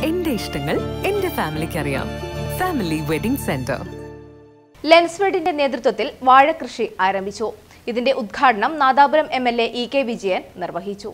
എന്റെ ഇഷ്ടങ്ങൾ എന്റെ ഫാമിലിക്ക് അറിയാം. Family wedding centre. ലെൻസ്ഫെഡിന്റെ നേതൃത്വത്തിൽ വാഴകൃഷി ആരംഭിച്ചു. ഇതിന്റെ ഉദ്ഘാടനം നാദാപുരം MLA EK വിജയൻ നിർവഹിച്ചു.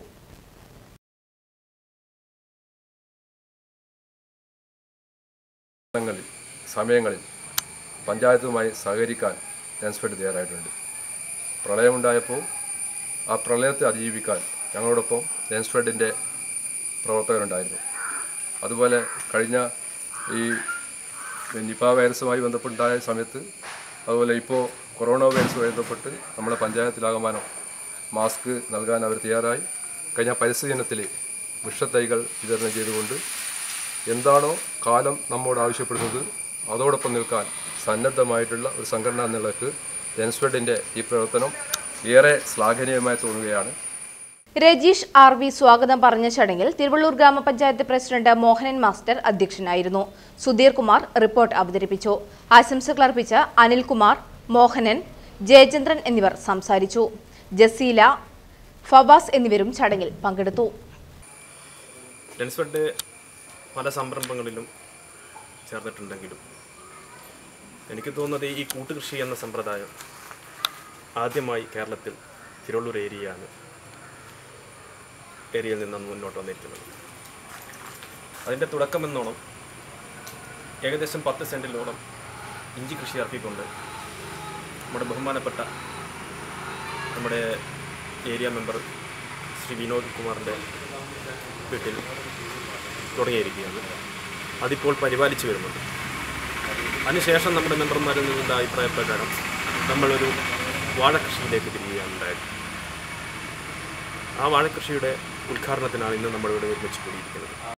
സമയങ്ങളിൽ പഞ്ചായത്തുമായി സഹകരിക്കാൻ ലെൻസ്ഫെഡ് തയ്യാറായിട്ടുണ്ട്. പ്രളയമുണ്ടായപ്പോൾ ആ പ്രളയത്തെ അതിജീവിക്കാൻ ഞങ്ങളോടൊപ്പം ലെൻസ്ഫെഡിൻ്റെ പ്രവർത്തകരുണ്ടായിരുന്നു. അതുപോലെ കഴിഞ്ഞ ഈ നിപ വൈറസുമായി ബന്ധപ്പെട്ടുണ്ടായ സമയത്ത്, അതുപോലെ ഇപ്പോൾ കൊറോണ വൈറസുമായി ബന്ധപ്പെട്ട് നമ്മുടെ പഞ്ചായത്തിലാകമാനം മാസ്ക് നൽകാൻ അവർ തയ്യാറായി. കഴിഞ്ഞ പരിസ്ഥിതി ദിനത്തിൽ വൃക്ഷത്തൈകൾ വിതരണം ചെയ്തുകൊണ്ട് എന്താണോ കാലം നമ്മോട് ആവശ്യപ്പെടുന്നത് അതോടൊപ്പം നിൽക്കാൻ സന്നദ്ധമായിട്ടുള്ള ഒരു സംഘടന എന്നുള്ളത് ലെൻസ്ഫെഡിൻ്റെ ഈ പ്രവർത്തനം ഏറെ ശ്ലാഘനീയമായി തോന്നുകയാണ്. രജീഷ് RV സ്വാഗതം പറഞ്ഞ ചടങ്ങിൽ തിരുവള്ളൂർ ഗ്രാമപഞ്ചായത്ത് പ്രസിഡന്റ് മോഹനൻ മാസ്റ്റർ അധ്യക്ഷനായിരുന്നു. സുധീർ കുമാർ റിപ്പോർട്ട് അവതരിപ്പിച്ചു. ആശംസകൾ അർപ്പിച്ച അനിൽകുമാർ, മോഹനൻ, ജയചന്ദ്രൻ എന്നിവർ സംസാരിച്ചു. ജസീല, ഫവാസ് എന്നിവരും ചടങ്ങിൽ പങ്കെടുത്തു. ലെൻസ്ഫെഡ് പല സംരംഭങ്ങളിലും ചേർന്നിട്ടുണ്ടെങ്കിലും എനിക്ക് തോന്നുന്നത് ഈ കൂട്ടുകൃഷി എന്ന സമ്പ്രദായം ആദ്യമായി കേരളത്തിൽ തിരുവള്ളൂർ ഏരിയയിൽ നിന്ന് മുന്നോട്ട് വന്നിരിക്കുന്നത്. അതിൻ്റെ തുടക്കമെന്നോണം ഏകദേശം 10 സെൻറ്റിലോളം ഇഞ്ചി കൃഷി ഇറക്കിക്കൊണ്ട് നമ്മുടെ ബഹുമാനപ്പെട്ട നമ്മുടെ ഏരിയ മെമ്പർ ശ്രീ വിനോദ് കുമാറിൻ്റെ വീട്ടിൽ തുടങ്ങിയിരിക്കുകയാണ്. അതിപ്പോൾ പരിപാലിച്ചു വരുന്നുണ്ട്. അതിനുശേഷം നമ്മുടെ മെമ്പർമാരിൽ നിന്നുള്ള അഭിപ്രായപ്രകാരം നമ്മളൊരു വാഴകൃഷിയിലേക്ക് തിരിയുകയാണുണ്ടായത്. ആ വാഴകൃഷിയുടെ ഉദ്ഘാടനത്തിനാണ് ഇന്ന് നമ്മളിവിടെ ഒരുമിച്ച് കൂടിയിരിക്കുന്നത്.